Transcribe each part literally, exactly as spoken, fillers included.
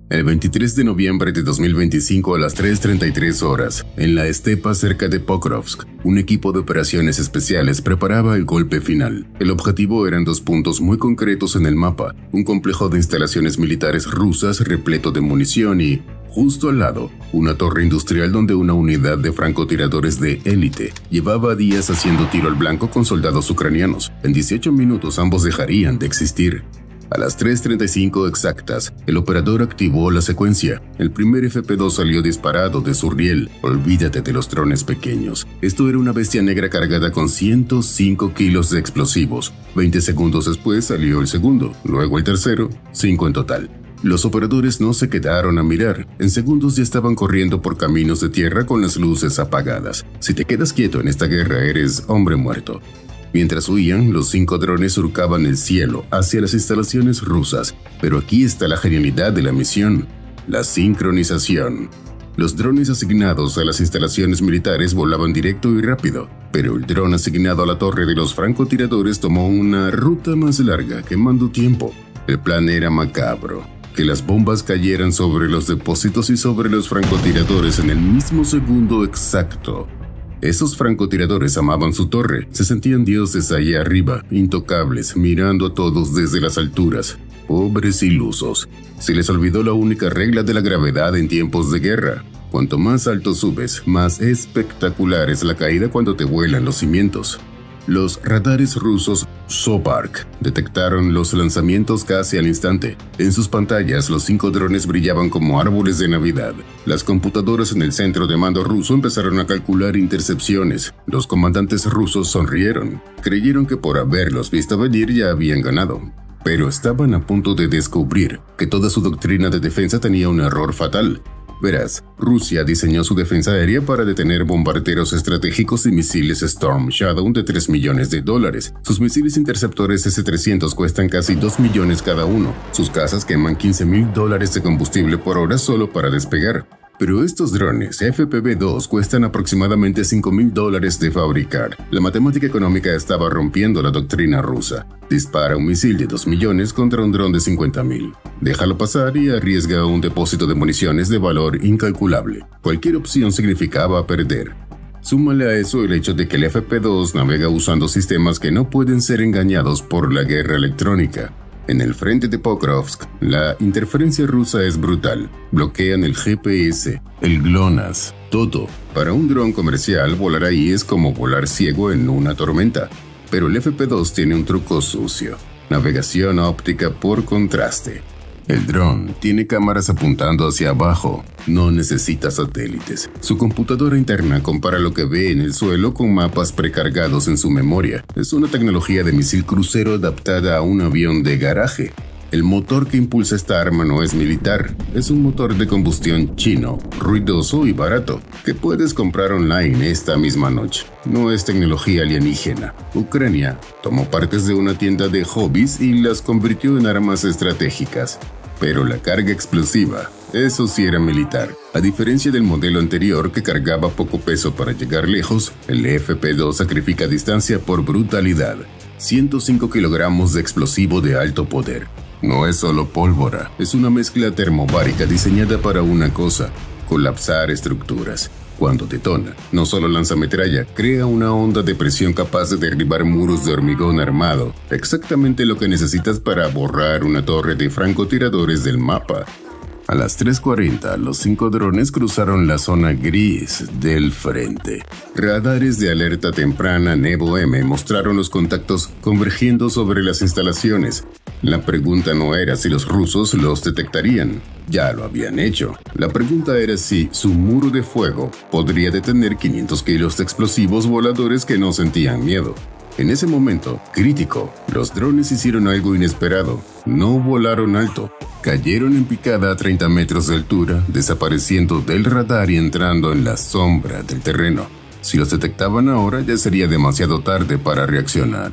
El veintitrés de noviembre de dos mil veinticinco a las tres treinta y tres horas, en la estepa cerca de Pokrovsk, un equipo de operaciones especiales preparaba el golpe final. El objetivo eran dos puntos muy concretos en el mapa, un complejo de instalaciones militares rusas repleto de munición y, justo al lado, una torre industrial donde una unidad de francotiradores de élite llevaba días haciendo tiro al blanco con soldados ucranianos. En dieciocho minutos ambos dejarían de existir. A las tres treinta y cinco exactas, el operador activó la secuencia. El primer F P dos salió disparado de su riel. Olvídate de los drones pequeños. Esto era una bestia negra cargada con ciento cinco kilos de explosivos. veinte segundos después salió el segundo, luego el tercero, cinco en total. Los operadores no se quedaron a mirar. En segundos ya estaban corriendo por caminos de tierra con las luces apagadas. Si te quedas quieto en esta guerra, eres hombre muerto. Mientras huían, los cinco drones surcaban el cielo hacia las instalaciones rusas. Pero aquí está la genialidad de la misión: la sincronización. Los drones asignados a las instalaciones militares volaban directo y rápido, pero el dron asignado a la torre de los francotiradores tomó una ruta más larga, quemando tiempo. El plan era macabro: que las bombas cayeran sobre los depósitos y sobre los francotiradores en el mismo segundo exacto. Esos francotiradores amaban su torre, se sentían dioses allá arriba, intocables, mirando a todos desde las alturas. Pobres ilusos. Se les olvidó la única regla de la gravedad en tiempos de guerra. Cuanto más alto subes, más espectacular es la caída cuando te vuelan los cimientos. Los radares rusos Sobark detectaron los lanzamientos casi al instante. En sus pantallas, los cinco drones brillaban como árboles de Navidad. Las computadoras en el centro de mando ruso empezaron a calcular intercepciones. Los comandantes rusos sonrieron. Creyeron que por haberlos visto venir ya habían ganado. Pero estaban a punto de descubrir que toda su doctrina de defensa tenía un error fatal. Verás, Rusia diseñó su defensa aérea para detener bombarderos estratégicos y misiles Storm Shadow de tres millones de dólares. Sus misiles interceptores ese trescientos cuestan casi dos millones cada uno. Sus cazas queman quince mil dólares de combustible por hora solo para despegar. Pero estos drones F P V dos cuestan aproximadamente cinco mil dólares de fabricar. La matemática económica estaba rompiendo la doctrina rusa. Dispara un misil de dos millones contra un dron de cincuenta mil. Déjalo pasar y arriesga un depósito de municiones de valor incalculable. Cualquier opción significaba perder. Súmale a eso el hecho de que el F P dos navega usando sistemas que no pueden ser engañados por la guerra electrónica. En el frente de Pokrovsk, la interferencia rusa es brutal. Bloquean el G P S, el GLONASS, todo. Para un dron comercial, volar ahí es como volar ciego en una tormenta. Pero el F P dos tiene un truco sucio: navegación óptica por contraste. El dron tiene cámaras apuntando hacia abajo. No necesita satélites. Su computadora interna compara lo que ve en el suelo con mapas precargados en su memoria. Es una tecnología de misil crucero adaptada a un avión de garaje. El motor que impulsa esta arma no es militar. Es un motor de combustión chino, ruidoso y barato, que puedes comprar online esta misma noche. No es tecnología alienígena. Ucrania tomó partes de una tienda de hobbies y las convirtió en armas estratégicas. Pero la carga explosiva, eso sí era militar. A diferencia del modelo anterior que cargaba poco peso para llegar lejos, el F P dos sacrifica distancia por brutalidad. ciento cinco kilogramos de explosivo de alto poder. No es solo pólvora, es una mezcla termobárica diseñada para una cosa: colapsar estructuras. Cuando detona, no solo lanza metralla, crea una onda de presión capaz de derribar muros de hormigón armado, exactamente lo que necesitas para borrar una torre de francotiradores del mapa. A las tres cuarenta, los cinco drones cruzaron la zona gris del frente. Radares de alerta temprana Nevo M mostraron los contactos convergiendo sobre las instalaciones. La pregunta no era si los rusos los detectarían, ya lo habían hecho. La pregunta era si su muro de fuego podría detener quinientos kilos de explosivos voladores que no sentían miedo. En ese momento crítico, los drones hicieron algo inesperado. No volaron alto. Cayeron en picada a treinta metros de altura, desapareciendo del radar y entrando en la sombra del terreno. Si los detectaban ahora, ya sería demasiado tarde para reaccionar.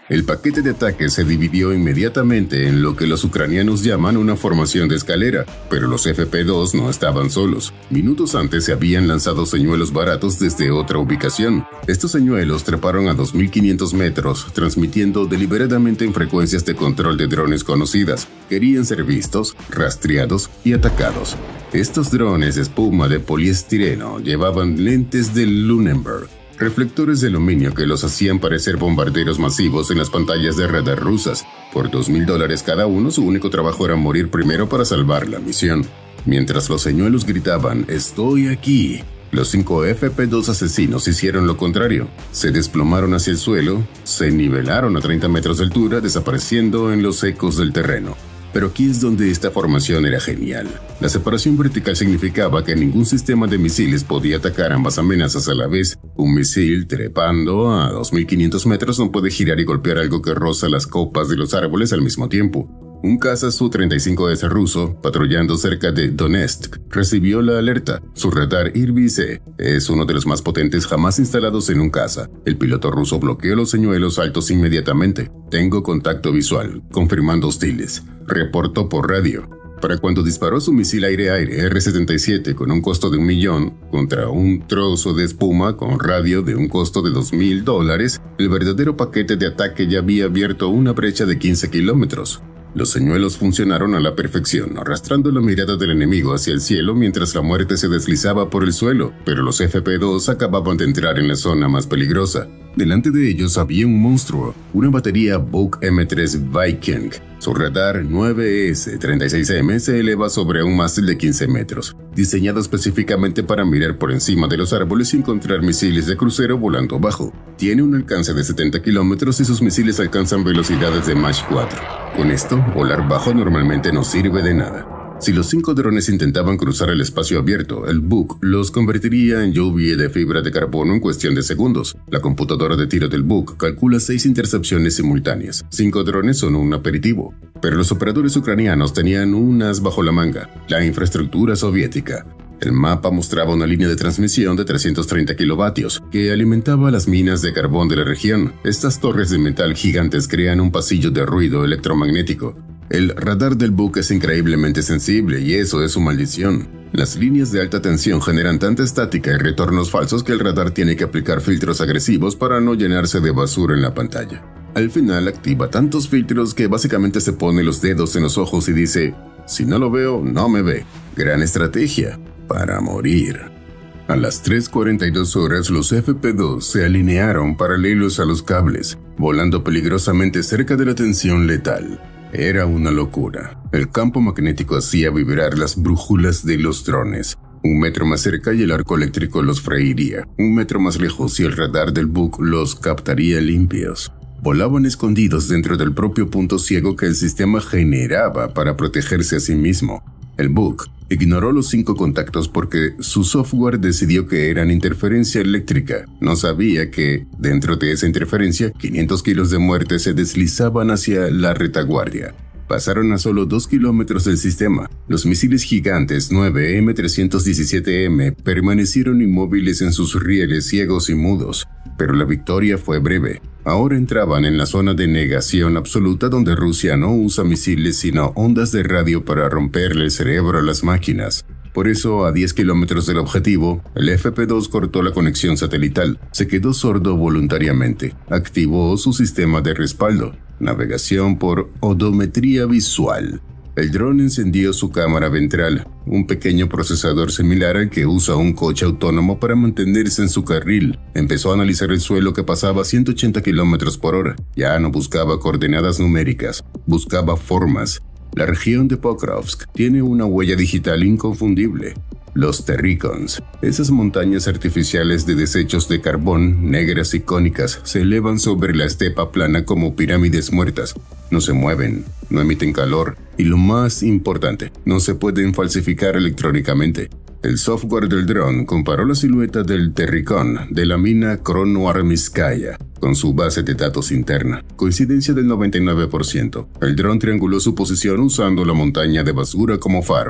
El paquete de ataque se dividió inmediatamente en lo que los ucranianos llaman una formación de escalera, pero los F P dos no estaban solos. Minutos antes se habían lanzado señuelos baratos desde otra ubicación. Estos señuelos treparon a dos mil quinientos metros, transmitiendo deliberadamente en frecuencias de control de drones conocidas. Querían ser vistos, rastreados y atacados. Estos drones de espuma de poliestireno llevaban lentes de Lunenburg, reflectores de aluminio que los hacían parecer bombarderos masivos en las pantallas de radar rusas. Por dos mil dólares cada uno, su único trabajo era morir primero para salvar la misión. Mientras los señuelos gritaban «¡Estoy aquí!», los cinco F P dos asesinos hicieron lo contrario. Se desplomaron hacia el suelo, se nivelaron a treinta metros de altura, desapareciendo en los ecos del terreno. Pero aquí es donde esta formación era genial. La separación vertical significaba que ningún sistema de misiles podía atacar ambas amenazas a la vez. Un misil trepando a dos mil quinientos metros no puede girar y golpear algo que roza las copas de los árboles al mismo tiempo. Un caza Su treinta y cinco ese ruso, patrullando cerca de Donetsk, recibió la alerta. Su radar I R B I-C es uno de los más potentes jamás instalados en un caza. El piloto ruso bloqueó los señuelos altos inmediatamente. «Tengo contacto visual», confirmando hostiles. Reportó por radio. Para cuando disparó su misil aire-aire R setenta y siete con un costo de un millón contra un trozo de espuma con radio de un costo de dos mil dólares, el verdadero paquete de ataque ya había abierto una brecha de quince kilómetros. Los señuelos funcionaron a la perfección, arrastrando la mirada del enemigo hacia el cielo mientras la muerte se deslizaba por el suelo, pero los F P dos acababan de entrar en la zona más peligrosa. Delante de ellos había un monstruo, una batería Buk M tres Viking. Su radar nueve S treinta y seis M se eleva sobre un mástil de quince metros, diseñado específicamente para mirar por encima de los árboles y encontrar misiles de crucero volando bajo. Tiene un alcance de setenta kilómetros y sus misiles alcanzan velocidades de Mach cuatro. Con esto, volar bajo normalmente no sirve de nada. Si los cinco drones intentaban cruzar el espacio abierto, el Buk los convertiría en lluvia de fibra de carbono en cuestión de segundos. La computadora de tiro del Buk calcula seis intercepciones simultáneas. Cinco drones son un aperitivo. Pero los operadores ucranianos tenían un as bajo la manga: la infraestructura soviética. El mapa mostraba una línea de transmisión de trescientos treinta kilovatios que alimentaba las minas de carbón de la región. Estas torres de metal gigantes crean un pasillo de ruido electromagnético. El radar del Buk es increíblemente sensible y eso es su maldición. Las líneas de alta tensión generan tanta estática y retornos falsos que el radar tiene que aplicar filtros agresivos para no llenarse de basura en la pantalla. Al final activa tantos filtros que básicamente se pone los dedos en los ojos y dice: «Si no lo veo, no me ve». Gran estrategia para morir. A las tres cuarenta y dos horas, los F P dos se alinearon paralelos a los cables, volando peligrosamente cerca de la tensión letal. Era una locura. El campo magnético hacía vibrar las brújulas de los drones. Un metro más cerca y el arco eléctrico los freiría. Un metro más lejos y el radar del Buk los captaría limpios. Volaban escondidos dentro del propio punto ciego que el sistema generaba para protegerse a sí mismo. El Buk ignoró los cinco contactos porque su software decidió que eran interferencia eléctrica. No sabía que, dentro de esa interferencia, quinientos kilos de muerte se deslizaban hacia la retaguardia. Pasaron a solo dos kilómetros del sistema. Los misiles gigantes nueve M trescientos diecisiete M permanecieron inmóviles en sus rieles ciegos y mudos. Pero la victoria fue breve. Ahora entraban en la zona de negación absoluta donde Rusia no usa misiles sino ondas de radio para romperle el cerebro a las máquinas. Por eso, a diez kilómetros del objetivo, el F P dos cortó la conexión satelital. Se quedó sordo voluntariamente. Activó su sistema de respaldo. Navegación por odometría visual. El dron encendió su cámara ventral, un pequeño procesador similar al que usa un coche autónomo para mantenerse en su carril. Empezó a analizar el suelo que pasaba a ciento ochenta kilómetros por hora. Ya no buscaba coordenadas numéricas, buscaba formas. La región de Pokrovsk tiene una huella digital inconfundible. Los terricons, esas montañas artificiales de desechos de carbón, negras y cónicas, se elevan sobre la estepa plana como pirámides muertas. No se mueven, no emiten calor y lo más importante, no se pueden falsificar electrónicamente. El software del dron comparó la silueta del terricón de la mina Kronoarmyskaya con su base de datos interna. Coincidencia del noventa y nueve por ciento. El dron trianguló su posición usando la montaña de basura como faro.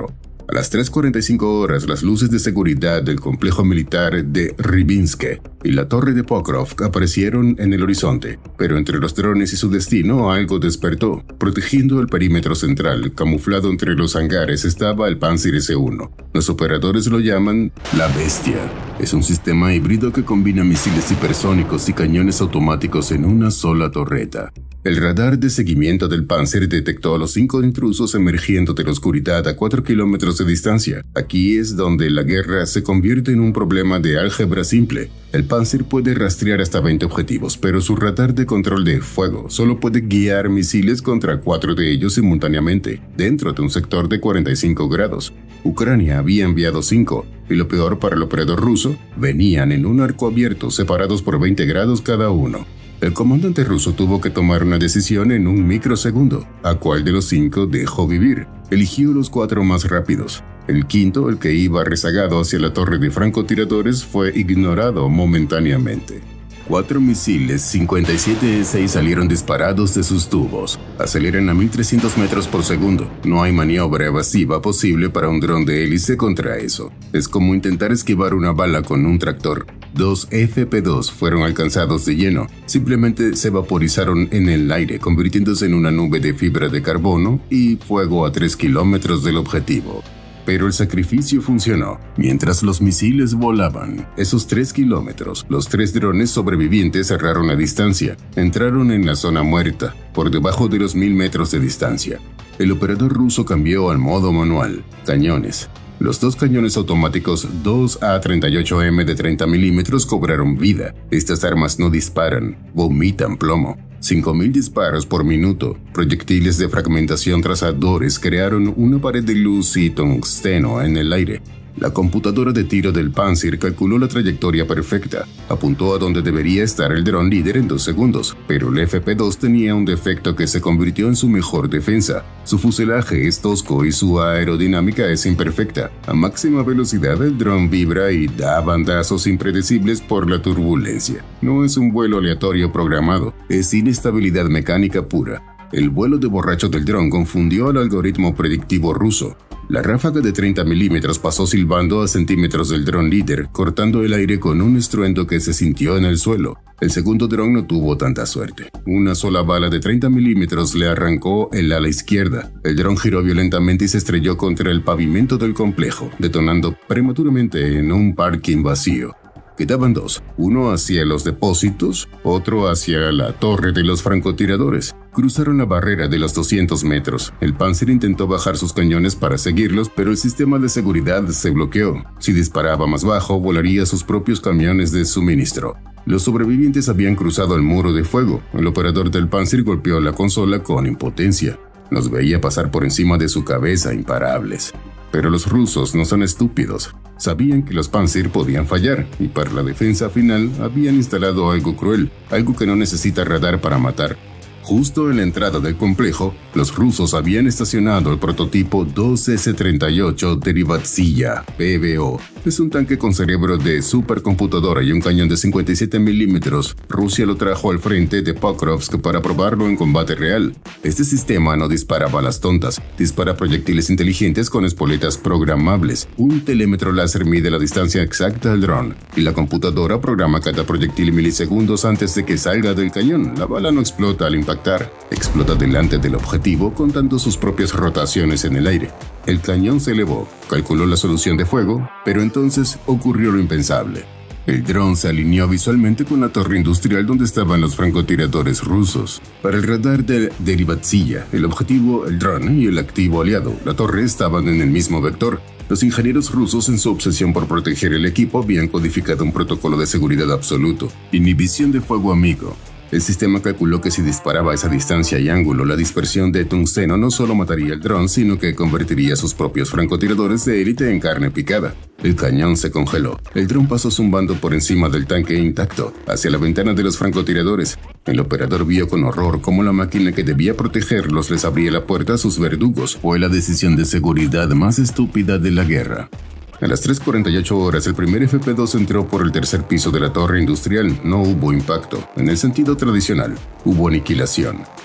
A las tres cuarenta y cinco horas, las luces de seguridad del complejo militar de Rybinske y la torre de Pokrovsk aparecieron en el horizonte, pero entre los drones y su destino algo despertó. Protegiendo el perímetro central, camuflado entre los hangares, estaba el Panzer ese uno. Los operadores lo llaman la Bestia. Es un sistema híbrido que combina misiles hipersónicos y cañones automáticos en una sola torreta. El radar de seguimiento del Panzer detectó a los cinco intrusos emergiendo de la oscuridad a cuatro kilómetros de distancia. Aquí es donde la guerra se convierte en un problema de álgebra simple. El Panzer puede rastrear hasta veinte objetivos, pero su radar de control de fuego solo puede guiar misiles contra cuatro de ellos simultáneamente, dentro de un sector de cuarenta y cinco grados. Ucrania había enviado cinco, y lo peor para el operador ruso, venían en un arco abierto separados por veinte grados cada uno. El comandante ruso tuvo que tomar una decisión en un microsegundo. ¿A cuál de los cinco dejó vivir? Eligió los cuatro más rápidos. El quinto, el que iba rezagado hacia la torre de francotiradores, fue ignorado momentáneamente. Cuatro misiles cincuenta y siete E seis salieron disparados de sus tubos. Aceleran a mil trescientos metros por segundo. No hay maniobra evasiva posible para un dron de hélice contra eso. Es como intentar esquivar una bala con un tractor. Dos F P dos fueron alcanzados de lleno. Simplemente se vaporizaron en el aire, convirtiéndose en una nube de fibra de carbono y fuego a tres kilómetros del objetivo. Pero el sacrificio funcionó. Mientras los misiles volaban esos tres kilómetros, los tres drones sobrevivientes cerraron la distancia. Entraron en la zona muerta, por debajo de los mil metros de distancia. El operador ruso cambió al modo manual. Cañones. Los dos cañones automáticos dos A treinta y ocho M de treinta milímetros cobraron vida. Estas armas no disparan, vomitan plomo. cinco mil disparos por minuto. Proyectiles de fragmentación trazadores crearon una pared de luz y tungsteno en el aire. La computadora de tiro del Panzer calculó la trayectoria perfecta. Apuntó a donde debería estar el dron líder en dos segundos, pero el F P dos tenía un defecto que se convirtió en su mejor defensa. Su fuselaje es tosco y su aerodinámica es imperfecta. A máxima velocidad el dron vibra y da bandazos impredecibles por la turbulencia. No es un vuelo aleatorio programado, es inestabilidad mecánica pura. El vuelo de borracho del dron confundió al algoritmo predictivo ruso. La ráfaga de treinta milímetros pasó silbando a centímetros del dron líder, cortando el aire con un estruendo que se sintió en el suelo. El segundo dron no tuvo tanta suerte. Una sola bala de treinta milímetros le arrancó el ala izquierda. El dron giró violentamente y se estrelló contra el pavimento del complejo, detonando prematuramente en un parking vacío. Quedaban dos, uno hacia los depósitos, otro hacia la torre de los francotiradores. Cruzaron la barrera de los doscientos metros. El Panzer intentó bajar sus cañones para seguirlos, pero el sistema de seguridad se bloqueó. Si disparaba más bajo, volaría sus propios camiones de suministro. Los sobrevivientes habían cruzado el muro de fuego. El operador del Panzer golpeó la consola con impotencia. Los veía pasar por encima de su cabeza imparables. Pero los rusos no son estúpidos. Sabían que los Panzer podían fallar, y para la defensa final habían instalado algo cruel, algo que no necesita radar para matar. Justo en la entrada del complejo, los rusos habían estacionado el prototipo dos S treinta y ocho Derivatsiya P V O. Es un tanque con cerebro de supercomputadora y un cañón de cincuenta y siete milímetros. Rusia lo trajo al frente de Pokrovsk para probarlo en combate real. Este sistema no dispara balas tontas, dispara proyectiles inteligentes con espoletas programables. Un telémetro láser mide la distancia exacta del dron, y la computadora programa cada proyectil milisegundos antes de que salga del cañón. La bala no explota al impactar. Explota delante del objetivo contando sus propias rotaciones en el aire. El cañón se elevó, calculó la solución de fuego, pero entonces ocurrió lo impensable. El dron se alineó visualmente con la torre industrial donde estaban los francotiradores rusos. Para el radar de Derivatsiya, el objetivo, el dron y el activo aliado, la torre estaban en el mismo vector. Los ingenieros rusos, en su obsesión por proteger el equipo, habían codificado un protocolo de seguridad absoluto. Inhibición de fuego amigo. El sistema calculó que si disparaba a esa distancia y ángulo, la dispersión de tungsteno no solo mataría el dron, sino que convertiría a sus propios francotiradores de élite en carne picada. El cañón se congeló. El dron pasó zumbando por encima del tanque intacto, hacia la ventana de los francotiradores. El operador vio con horror cómo la máquina que debía protegerlos les abría la puerta a sus verdugos. Fue la decisión de seguridad más estúpida de la guerra. A las tres cuarenta y ocho horas, el primer F P dos entró por el tercer piso de la torre industrial. No hubo impacto, en el sentido tradicional. Hubo aniquilación.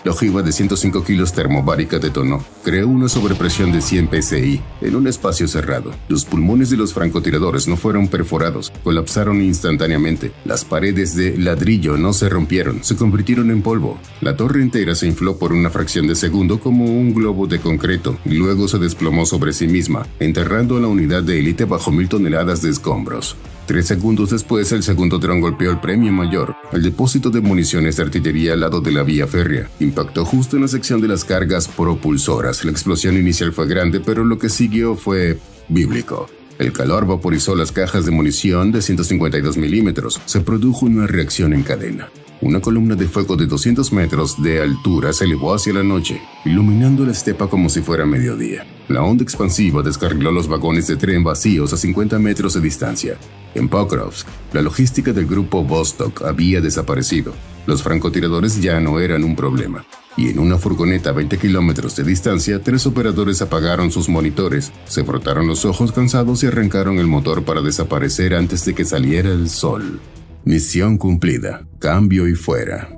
La ojiva de ciento cinco kilos termobárica detonó. Creó una sobrepresión de cien P S I en un espacio cerrado. Los pulmones de los francotiradores no fueron perforados, colapsaron instantáneamente. Las paredes de ladrillo no se rompieron, se convirtieron en polvo. La torre entera se infló por una fracción de segundo como un globo de concreto y luego se desplomó sobre sí misma, enterrando a la unidad de élite bajo mil toneladas de escombros. Tres segundos después, el segundo dron golpeó el premio mayor, el depósito de municiones de artillería al lado de la vía férrea. Impactó justo en la sección de las cargas propulsoras. La explosión inicial fue grande, pero lo que siguió fue bíblico. El calor vaporizó las cajas de munición de ciento cincuenta y dos milímetros. Se produjo una reacción en cadena. Una columna de fuego de doscientos metros de altura se elevó hacia la noche, iluminando la estepa como si fuera mediodía. La onda expansiva descarriló los vagones de tren vacíos a cincuenta metros de distancia. En Pokrovsk, la logística del grupo Vostok había desaparecido. Los francotiradores ya no eran un problema. Y en una furgoneta a veinte kilómetros de distancia, tres operadores apagaron sus monitores, se frotaron los ojos cansados y arrancaron el motor para desaparecer antes de que saliera el sol. Misión cumplida. Cambio y fuera.